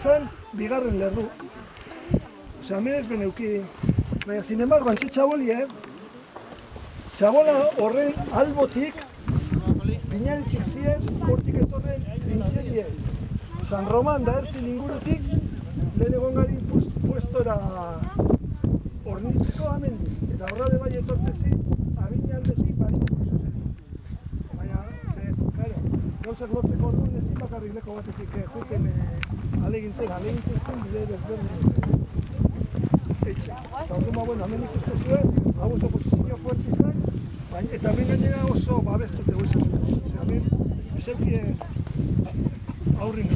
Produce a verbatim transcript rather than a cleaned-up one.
zen, bigarren lerdu. Osea, hemen ez beneuki. Baina, sin embargo, antxe txaboli, eh? Txabola horren albotik, Piñaritxik zien, hortik etorren trintxerie. San Roman da Ertzin ingurutik, lehen egon gari puestora hornitzeko amendi. Eta horrade bai etortezi, abinaldetik baritiko zuzen. Baina, ze, karo, gauzak lotzeko orduan ezin bakarrik leko batetik juten alegintzen, alegintzen zen bide desberdin. Etxe. Eta orduan, bueno, hemen ikuste zuen, hau oso posizio fuerte izan, eta hemen gainera oso babestute guizan. Osea, hemen, ezeukien aurrin